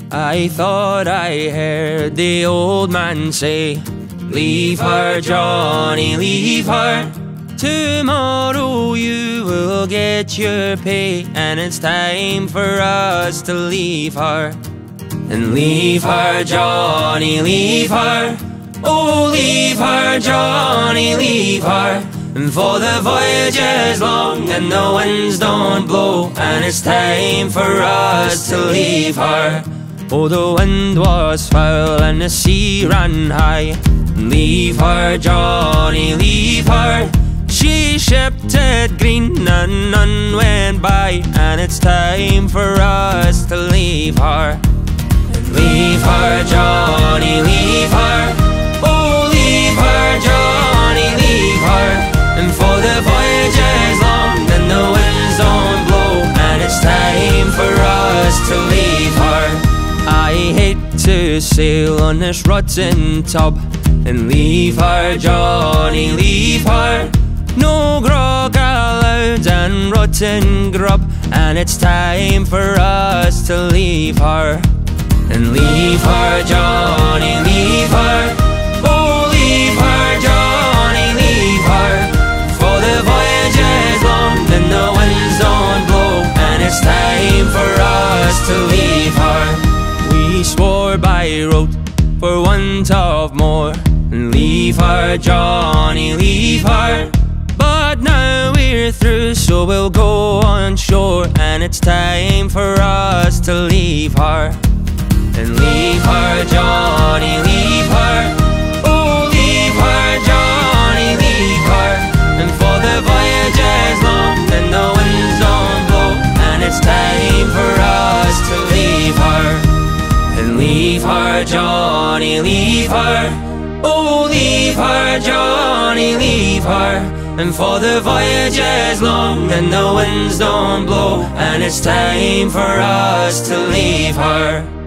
I thought I heard the old man say, leave her, Johnny, leave her. Tomorrow you will get your pay, and it's time for us to leave her. And leave her, Johnny, leave her. Oh, leave her, Johnny, leave her. And for the voyage is long and the winds don't blow, and it's time for us to leave her. Oh, the wind was foul and the sea ran high. Leave her, Johnny, leave her. She shipped it green and none went by, and it's time for us to leave her. Leave her, Johnny, leave her. Oh, leave her, Johnny, leave her. And for the voyage is long and the winds don't blow, and it's time for us to leave her. I hate to sail on this rotten tub, and leave her, Johnny, leave her. No grog allowed and rotten grub, and it's time for us to leave her. And leave her, Johnny, leave her. Oh, leave her, Johnny, leave her. For the voyage is long and the winds don't blow, and it's time for us to leave her. We swore by rote for want of more, and leave her, Johnny, leave her. But now we're through, so we'll go on shore, and it's time for us to leave her. And leave her, Johnny, leave her. Oh, leave her, Johnny, leave her. And for the voyage is long and the winds don't blow, and it's time for us to leave her. And leave her, Johnny, leave her. Oh, leave her, Johnny, leave her. And for the voyage is long and the winds don't blow, and it's time for us to leave her.